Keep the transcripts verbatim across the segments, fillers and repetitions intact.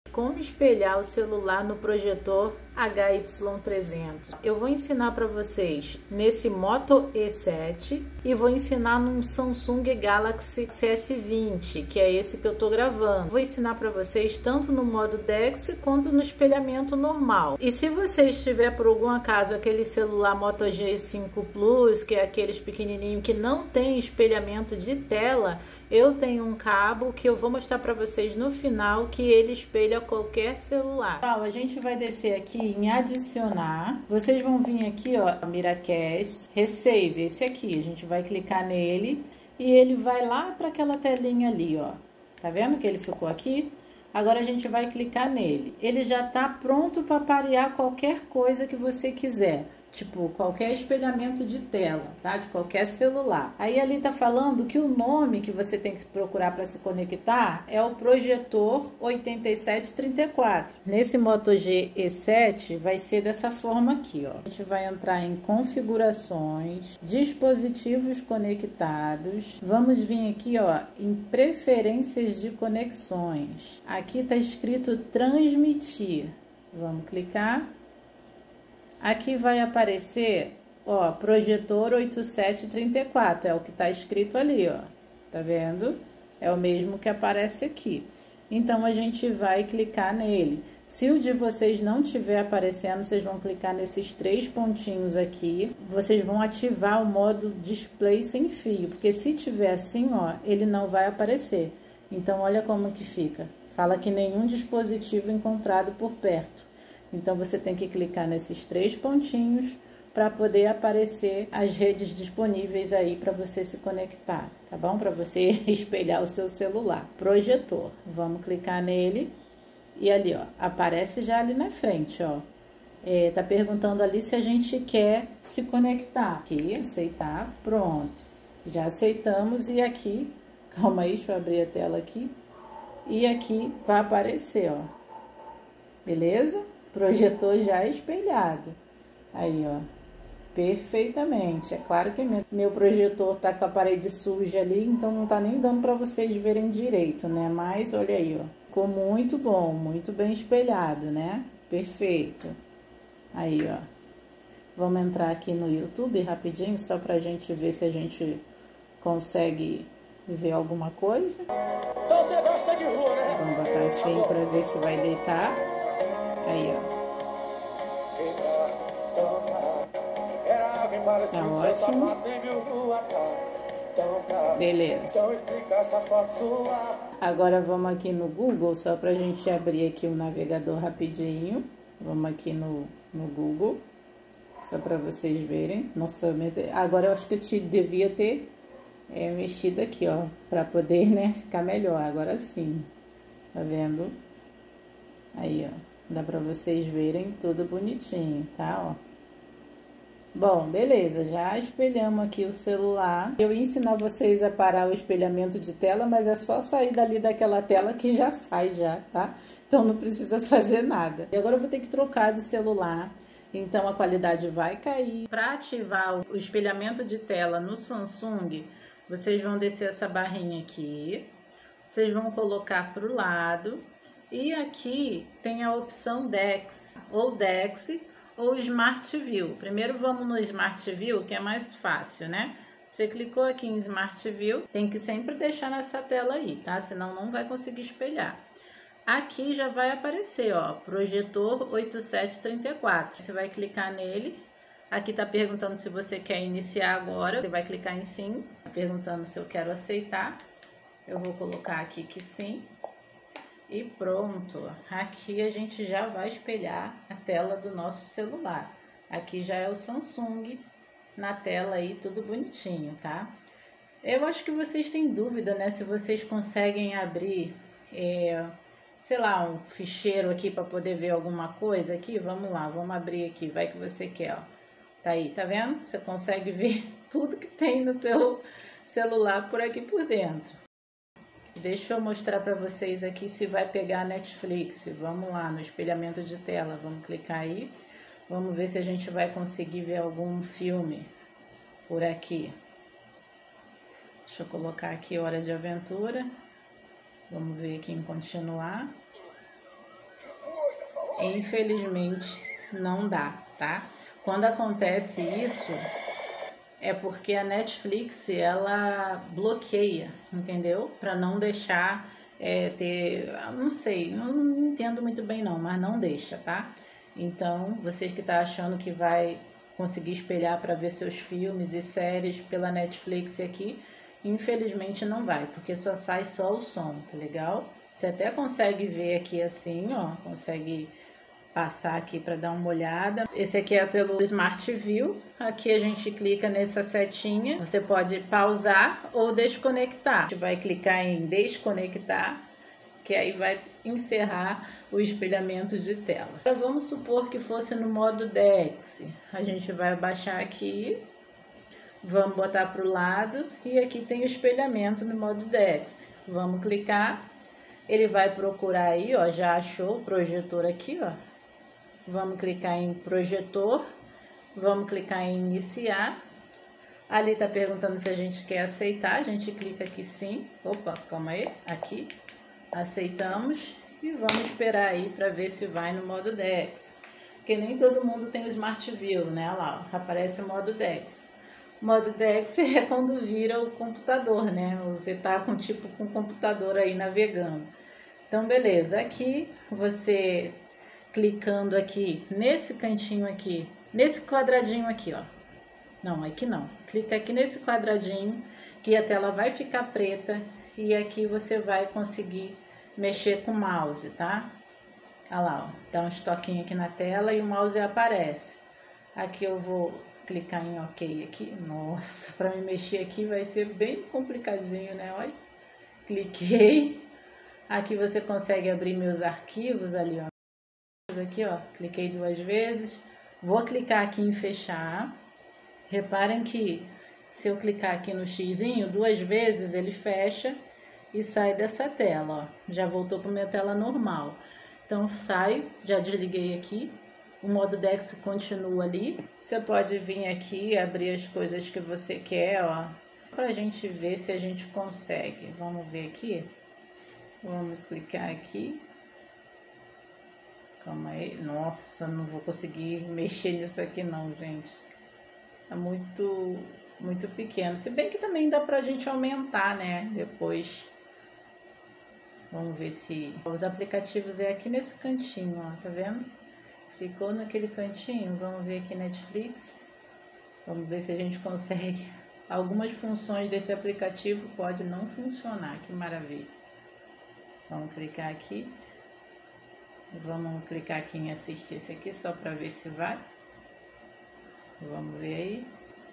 Como espelhar o celular no projetor H Y trezentos. Eu vou ensinar para vocês nesse Moto E sete e vou ensinar num Samsung Galaxy C S vinte, que é esse que eu tô gravando. Vou ensinar para vocês tanto no modo DeX quanto no espelhamento normal. E se vocês tiver por algum acaso aquele celular Moto G cinco Plus, que é aqueles pequenininho que não tem espelhamento de tela, eu tenho um cabo que eu vou mostrar para vocês no final, que ele espelha qualquer celular. Então, a gente vai descer aqui em adicionar. Vocês vão vir aqui, ó, Miracast, Resave, esse aqui. A gente vai clicar nele e ele vai lá para aquela telinha ali, ó. Tá vendo que ele ficou aqui? Agora a gente vai clicar nele. Ele já tá pronto para parear qualquer coisa que você quiser. Tipo, qualquer espelhamento de tela, tá? De qualquer celular. Aí ali tá falando que o nome que você tem que procurar para se conectar é o projetor oito sete três quatro. Nesse Moto G E sete vai ser dessa forma aqui, ó. A gente vai entrar em configurações, dispositivos conectados. Vamos vir aqui, ó, em preferências de conexões. Aqui tá escrito transmitir. Vamos clicar. Aqui vai aparecer, ó, projetor oito sete três quatro, é o que tá escrito ali, ó. Tá vendo? É o mesmo que aparece aqui. Então, a gente vai clicar nele. Se o de vocês não estiver aparecendo, vocês vão clicar nesses três pontinhos aqui. Vocês vão ativar o modo display sem fio, porque se tiver assim, ó, ele não vai aparecer. Então, olha como que fica. Fala que nenhum dispositivo encontrado por perto. Então, você tem que clicar nesses três pontinhos para poder aparecer as redes disponíveis aí para você se conectar, tá bom? Para você espelhar o seu celular. Projetor. Vamos clicar nele e ali, ó, aparece já ali na frente, ó. É, tá perguntando ali se a gente quer se conectar. Aqui, aceitar, pronto. Já aceitamos e aqui, calma aí, deixa eu abrir a tela aqui. E aqui vai aparecer, ó. Beleza? Projetor já espelhado. Aí, ó. Perfeitamente. É claro que meu projetor tá com a parede suja ali, então não tá nem dando pra vocês verem direito, né? Mas, olha aí, ó. Ficou muito bom, muito bem espelhado, né? Perfeito. Aí, ó. Vamos entrar aqui no YouTube rapidinho, só pra gente ver se a gente consegue ver alguma coisa. Então você gosta de rua, né? Vamos botar assim pra ver se vai deitar. Aí, ó. Tá ótimo. Beleza. Agora vamos aqui no Google, só pra gente abrir aqui o navegador rapidinho. Vamos aqui no, no Google, só pra vocês verem. Nossa, agora eu acho que eu te devia ter é, mexido aqui, ó, pra poder, né, ficar melhor. Agora sim. Tá vendo? Aí, ó. Dá pra vocês verem tudo bonitinho, tá? Ó. Bom, beleza. Já espelhamos aqui o celular. Eu ia ensinar vocês a parar o espelhamento de tela, mas é só sair dali daquela tela que já sai já, tá? Então não precisa fazer nada. E agora eu vou ter que trocar de celular. Então a qualidade vai cair. Para ativar o espelhamento de tela no Samsung, vocês vão descer essa barrinha aqui. Vocês vão colocar pro lado. E aqui tem a opção DeX, ou DeX, ou Smart View. Primeiro vamos no Smart View, que é mais fácil, né? Você clicou aqui em Smart View, tem que sempre deixar nessa tela aí, tá? Senão não vai conseguir espelhar. Aqui já vai aparecer, ó, projetor oito sete três quatro. Você vai clicar nele. Aqui tá perguntando se você quer iniciar agora. Você vai clicar em sim, tá perguntando se eu quero aceitar. Eu vou colocar aqui que sim. E pronto, aqui a gente já vai espelhar a tela do nosso celular. Aqui já é o Samsung na tela aí, tudo bonitinho, tá? Eu acho que vocês têm dúvida, né, se vocês conseguem abrir, é, sei lá, um ficheiro aqui para poder ver alguma coisa aqui. Vamos lá, vamos abrir aqui, vai que você quer, ó. Tá aí, tá vendo? Você consegue ver tudo que tem no teu celular por aqui por dentro. Deixa eu mostrar para vocês aqui se vai pegar a Netflix. Vamos lá no espelhamento de tela, vamos clicar aí. Vamos ver se a gente vai conseguir ver algum filme por aqui. Deixa eu colocar aqui Hora de Aventura. Vamos ver aqui em continuar. infelizmente não dá, tá? Quando acontece isso, é porque a Netflix, ela bloqueia, entendeu? Para não deixar é, ter, não sei, não, não entendo muito bem não, mas não deixa, tá? Então, vocês que estão achando que vai conseguir espelhar para ver seus filmes e séries pela Netflix aqui, infelizmente não vai, porque só sai só o som, tá legal? Você até consegue ver aqui assim, ó, consegue passar aqui para dar uma olhada. Esse aqui é pelo Smart View. Aqui a gente clica nessa setinha. Você pode pausar ou desconectar. A gente vai clicar em desconectar, que aí vai encerrar o espelhamento de tela. Então, vamos supor que fosse no modo D X. A gente vai baixar aqui, vamos botar para o lado e aqui tem o espelhamento no modo D X. Vamos clicar, ele vai procurar aí, ó, já achou o projetor aqui, ó. Vamos clicar em projetor, vamos clicar em iniciar. Ali tá perguntando se a gente quer aceitar, a gente clica aqui sim. Opa, calma aí, aqui. Aceitamos e vamos esperar aí para ver se vai no modo D X. Porque nem todo mundo tem o Smart View, né? Olha lá, ó, aparece o modo D X. O modo D X é quando vira o computador, né? Você tá com tipo com o computador aí navegando. Então, beleza. Aqui você clicando aqui nesse cantinho aqui, nesse quadradinho aqui, ó. Não, aqui não. Clica aqui nesse quadradinho que a tela vai ficar preta e aqui você vai conseguir mexer com o mouse, tá? Olha lá, ó. Dá um toquinhos aqui na tela e o mouse aparece. Aqui eu vou clicar em OK aqui. Nossa, para me mexer aqui vai ser bem complicadinho, né? Olha. Cliquei. Aqui você consegue abrir meus arquivos ali, ó. Aqui, ó, cliquei duas vezes, vou clicar aqui em fechar. Reparem que se eu clicar aqui no xizinho duas vezes, ele fecha e sai dessa tela, ó. Já voltou para minha tela normal. Então saio, já desliguei aqui. O modo D X continua ali. Você pode vir aqui e abrir as coisas que você quer, ó, pra gente ver se a gente consegue. Vamos ver aqui. Vamos clicar aqui. Calma aí. Nossa, não vou conseguir mexer nisso aqui não, gente. É muito, muito pequeno. Se bem que também dá pra gente aumentar, né? Depois. Vamos ver se... Os aplicativos é aqui nesse cantinho, ó. Tá vendo? Clicou naquele cantinho. Vamos ver aqui Netflix. Vamos ver se a gente consegue. Algumas funções desse aplicativo pode não funcionar. Que maravilha. Vamos clicar aqui. Vamos clicar aqui em assistir esse aqui só para ver se vai. Vamos ver aí.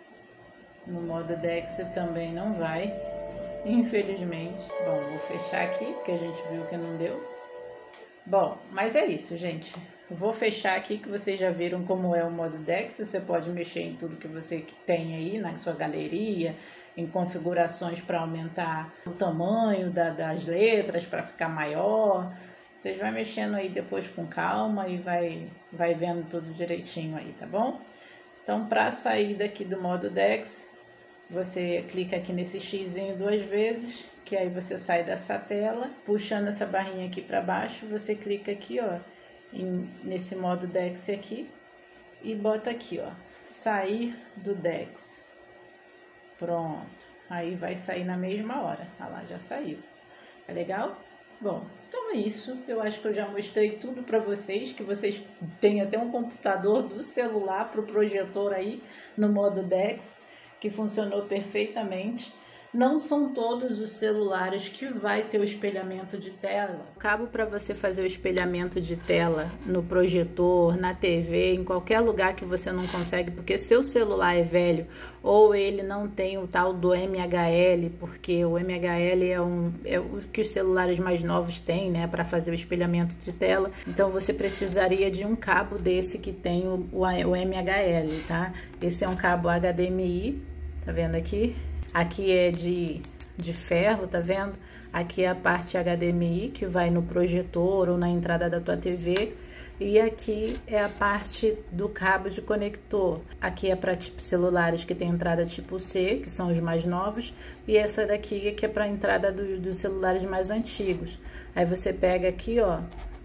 No modo D X também não vai, infelizmente. Bom, vou fechar aqui porque a gente viu que não deu. Bom, mas é isso, gente. Vou fechar aqui que vocês já viram como é o modo D X. Você pode mexer em tudo que você tem aí na sua galeria, em configurações para aumentar o tamanho da, das letras para ficar maior. Vocês vão mexendo aí depois com calma e vai, vai vendo tudo direitinho aí, tá bom? Então, para sair daqui do modo D X, você clica aqui nesse xizinho duas vezes, que aí você sai dessa tela. Puxando essa barrinha aqui para baixo, você clica aqui, ó, em, nesse modo D X aqui e bota aqui, ó, sair do D X. Pronto. Aí vai sair na mesma hora. Olha lá, já saiu. É legal? Bom, então é isso. Eu acho que eu já mostrei tudo para vocês, que vocês têm até um computador do celular para o projetor aí no modo D X, que funcionou perfeitamente. Não são todos os celulares que vai ter o espelhamento de tela. Cabo para você fazer o espelhamento de tela no projetor, na T V, em qualquer lugar que você não consegue, porque seu celular é velho ou ele não tem o tal do M H L, porque o M H L é, um, é o que os celulares mais novos têm, né, para fazer o espelhamento de tela. Então você precisaria de um cabo desse que tem o, o, o M H L, tá? Esse é um cabo H D M I, tá vendo aqui? Aqui é de, de ferro, tá vendo? Aqui é a parte H D M I que vai no projetor ou na entrada da tua T V. E aqui é a parte do cabo de conector. Aqui é para tipo celulares que tem entrada tipo C, que são os mais novos. E essa daqui é que é para a entrada do, dos celulares mais antigos. Aí você pega aqui, ó,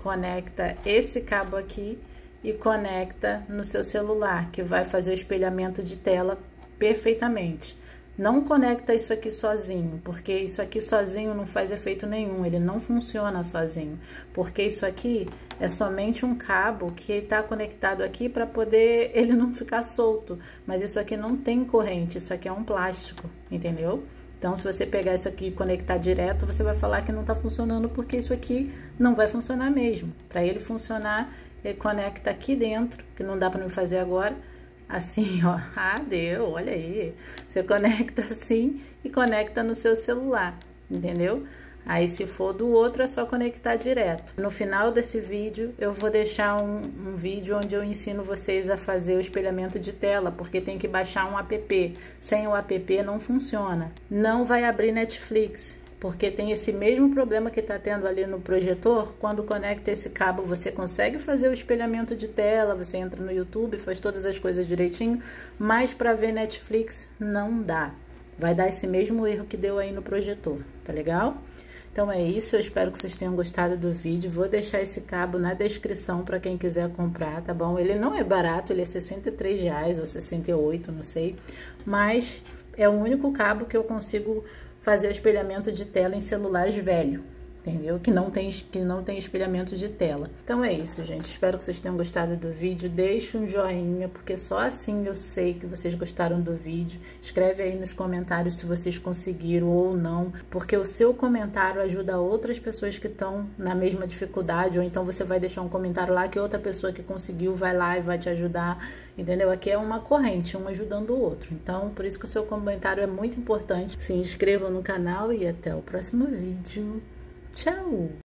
conecta esse cabo aqui e conecta no seu celular, que vai fazer o espelhamento de tela perfeitamente. Não conecta isso aqui sozinho, porque isso aqui sozinho não faz efeito nenhum, ele não funciona sozinho, porque isso aqui é somente um cabo que está conectado aqui para poder ele não ficar solto, mas isso aqui não tem corrente, isso aqui é um plástico, entendeu? Então, se você pegar isso aqui e conectar direto, você vai falar que não está funcionando, porque isso aqui não vai funcionar mesmo. Para ele funcionar, ele conecta aqui dentro, que não dá para me fazer agora. Assim, ó, ah, deu, olha aí. Você conecta assim e conecta no seu celular, entendeu? Aí, se for do outro, é só conectar direto. No final desse vídeo, eu vou deixar um, um vídeo onde eu ensino vocês a fazer o espelhamento de tela, porque tem que baixar um app. Sem o app não funciona. Não vai abrir Netflix, porque tem esse mesmo problema que tá tendo ali no projetor. Quando conecta esse cabo, você consegue fazer o espelhamento de tela, você entra no YouTube, faz todas as coisas direitinho, mas para ver Netflix não dá. Vai dar esse mesmo erro que deu aí no projetor, tá legal? Então é isso, eu espero que vocês tenham gostado do vídeo. Vou deixar esse cabo na descrição para quem quiser comprar, tá bom? Ele não é barato, ele é sessenta e três reais ou sessenta e oito, não sei. Mas é o único cabo que eu consigo fazer o espelhamento de tela em celulares velho, entendeu? Que não tem, que não tem espelhamento de tela. Então é isso, gente. Espero que vocês tenham gostado do vídeo. Deixe um joinha, porque só assim eu sei que vocês gostaram do vídeo. Escreve aí nos comentários se vocês conseguiram ou não, porque o seu comentário ajuda outras pessoas que estão na mesma dificuldade, ou então você vai deixar um comentário lá que outra pessoa que conseguiu vai lá e vai te ajudar, entendeu? Aqui é uma corrente, um ajudando o outro. Então, por isso que o seu comentário é muito importante. Se inscrevam no canal e até o próximo vídeo. Tchau!